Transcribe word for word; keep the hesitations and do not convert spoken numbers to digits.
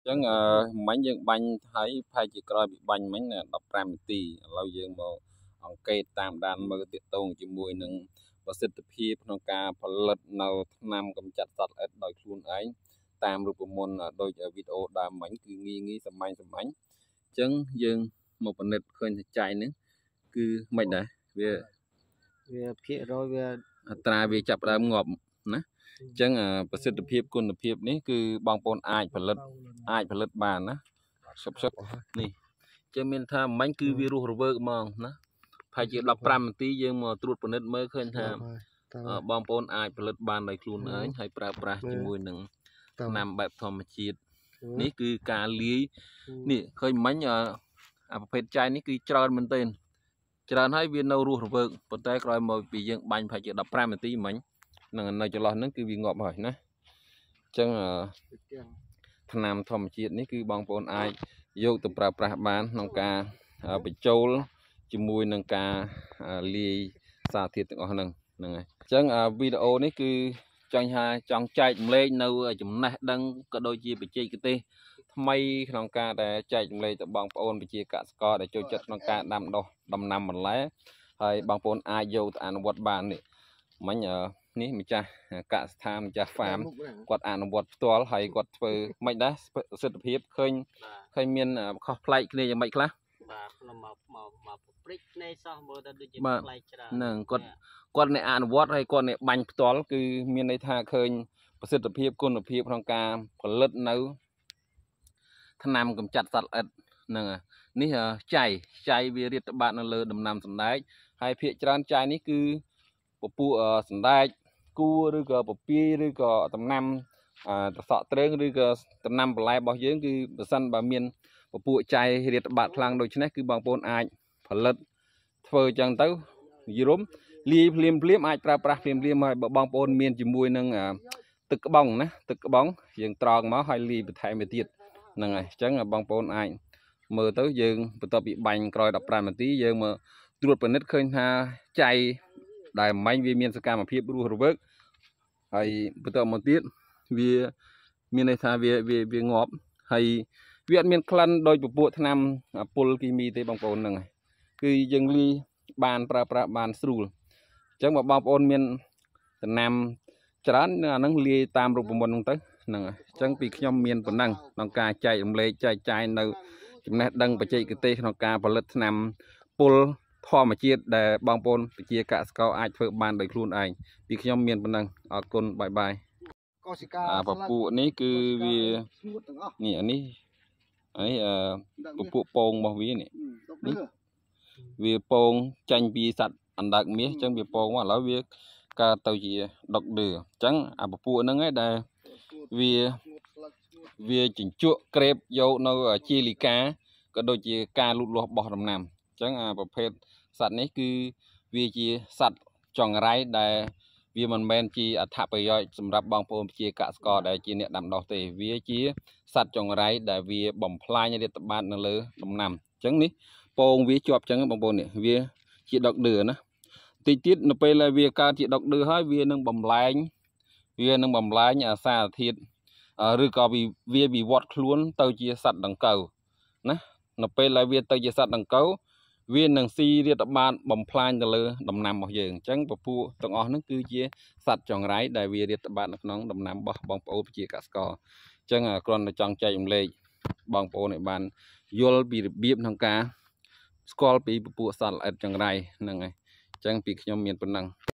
ចឹងអឺមិញយើងបាញ់ហើយផែនជាក្រោយពីបាញ់មិញដប់ប្រាំនាទីឥឡូវយើងមកអង្កេតតាមដានមើលទាក់ទងជាមួយនឹងប្រសិទ្ធភាពក្នុងការផលិតនៅថ្នាំកម្ចាត់សត្វល្អិតដោយខ្លួនឯងតាមរូបមន្តដូចវីដេអូដើមមិញគឺងាយងាយសាមញ្ញសាមញ្ញអញ្ចឹងយើងមកពិនិត្យឃើញថាចៃនេះគឺមិនដែរវាវាភាគរយវាអត្រាវាចាប់ដើមងាប់ណាអញ្ចឹងប្រសិទ្ធភាពគុណភាពនេះគឺបងប្អូនអាចផលិតអាចផលិតបានណាសុបសុបនេះចឹងមានថាមិញគឺវារស់រវើកហ្មងណាប្រហែលជាដប់ប្រាំនាទីយើងមកត្រួតពិនិត្យមើលឃើញថាបងប្អូនអាចផលិតបានដោយខ្លួនឯងហើយប្រើប្រាស់ជាមួយនឹងថ្នាំបែបធម្មជាតិនេះគឺការលាយនេះឃើញមិញអាប្រភេទចៃនេះគឺច្រើនមែនទែនច្រើនហើយវានៅរស់រវើកប៉ុន្តែក្រោយមកពីយើងបាញ់ប្រហែលជាដប់ប្រាំនាទីមិញនឹងនៅចន្លោះហ្នឹងគឺវាងាប់ហើយណាអញ្ចឹងថ្នាំធម្មជាតិនេះគឺបងប្អូនអាចយកទៅប្រើប្រាស់បានក្នុងការបញ្ចូលជាមួយនឹងការលាយសារធាតុទាំងអស់ហ្នឹងហ្នឹងហើយអញ្ចឹងវីដេអូនេះគឺចង់ថាចង់ចែកម្លែកនៅចំណេះដឹងក៏ដូចជាបច្ចេកទេសថ្មីក្នុងការដែលចែកម្លែកទៅបងប្អូនប្រជាកសិករដែលចូលចិត្តក្នុងការដាំដុះដំណាំបន្លែហើយបងប្អូនអាចយកទៅអនុវត្តបាននេះមិញនេះម្ចាស់កសិដ្ឋានម្ចាស់ហ្វាមគាត់អនុវត្តផ្ទាល់ហើយគាត់ធ្វើមិនដែរប្រសិទ្ធភាពឃើញឃើញមានខុសប្លែកគ្នាយ៉ាងម៉េចខ្លះបាទខ្ញុំមកមកមកព្រិចភ្នែកសោះមើលទៅដូចជាប្លែកច្រើនហ្នឹងគាត់គាត់អ្នកអនុវត្តហើយគាត់អ្នកបាញ់ផ្ទាល់គឺមានន័យថាឃើញប្រសិទ្ធភាពគុណភាពក្នុងការផលិតនៅថ្នាំកម្ចាត់សត្វល្អិតហ្នឹងនេះចៃចៃវារៀតត្បាតនៅលើដំណាំសណ្ដែកហើយភាគច្រើនចៃនេះគឺពពួកសណ្ដែកគួរឬក៏ពពាយឬក៏ដំណាំត្រសក់ត្រើងឬក៏ដំណាំបន្លែរបស់យើងគឺប្រសិនបើមានពពួកចៃរៀតត្បាតខ្លាំងដូច្នេះគឺបងប្អូនអាចផលិតធ្វើអញ្ចឹងទៅយរំលាយភ្លាមភ្លាមអាចប្រើប្រាស់ភ្លាមភ្លាមហើយបើបងប្អូនមានជាមួយនឹងទឹកក្បងណាទឹកក្បងយើងត្រងមកហើយលាយបន្ថែមទៅទៀតហ្នឹងហើយអញ្ចឹងបងប្អូនអាចមើលទៅយើងបន្ទាប់ពីបាញ់ក្រោយដប់ប្រាំនាទីយើងមកត្រួតពិនិត្យឃើញថាចៃដែលមិញវាមានសកម្មភាពរស់រវើកហើយបន្ទាប់មកទៀតវាមានន័យថាវាវាវាងាប់ហើយវាអត់មានក្លិនដោយពពួកថ្នាំពុលគីមីទេបងប្អូនហ្នឹងគឺយើងលាយបានប្រើប្រាស់បានស្រួលអញ្ចឹងបើបងប្អូនមានដំណាំច្រើនអាហ្នឹងលាយតាមរូបមន្តហ្នឹងទៅហ្នឹងហើយអញ្ចឹងពីខ្ញុំមានប៉ុណ្ណឹងក្នុងការចែករំលែកចែកចាយនៅចំណេះដឹងបច្ចេកទេសក្នុងការផលិតថ្នាំពុលធម្មជាតិដែលបងប្អូនប្រជាកសិករអាចធ្វើបានដោយខ្លួនឯងពីខ្ញុំមានប៉ុណ្ណឹងអរគុណបាយបាយកោសិកាអាពពួកនេះគឺវានេះអានេះអានេះអឺពពួកពងរបស់វានេះនេះវាពងចាញ់ពីសត្វអណ្ដើកមាសអញ្ចឹងវាពងមកឥឡូវវាកើតទៅជាដុកឌឺអញ្ចឹងអាពពួកហ្នឹងឯងដែលវាវាជញ្ជក់ក្រេបយកនៅជាលីកាក៏ដូចជាការលូតលាស់របស់ដំណាំអញ្ចឹងអាប្រភេទសត្វនេះគឺវាជាសត្វចង្រៃដែលវាមិនមែនជាអត្ថប្រយោជន៍សម្រាប់បងប្អូនប្រជាកសិករដែលជាអ្នកដាំដុះទេវាជាសត្វចង្រៃដែលវាបំផ្លាញរាតត្បាតនៅលើដំណាំអញ្ចឹងនេះពងវាជាប់អញ្ចឹងបងប្អូននេះវាជាដុកឌឺណាតិចទៀតនៅពេលដែលវាកើតជាដុកឌឺហើយវានឹងបំលែងវានឹងបំលែងអាសារធាតុឬក៏វាវិវត្តខ្លួនទៅជាសត្វដង្កូវណានៅពេលដែលវាទៅជាសត្វដង្កូវវានឹងស៊ីរាតត្បាតបំផ្លាញទៅលើដំណាំរបស់យើងអញ្ចឹងពពួកទាំងអស់ហ្នឹងគឺជាសត្វចង្រៃដែលវារាតត្បាតនៅក្នុងដំណាំរបស់បងប្អូនប្រជាកសិករអញ្ចឹងគ្រាន់តែចង់ចែករំលែកបងប្អូនឲ្យបានយល់ពីរបៀបក្នុងការស្គាល់ពីពពួកសត្វល្អិតចង្រៃហ្នឹងហើយអញ្ចឹងពីខ្ញុំមានប៉ុណ្ណឹង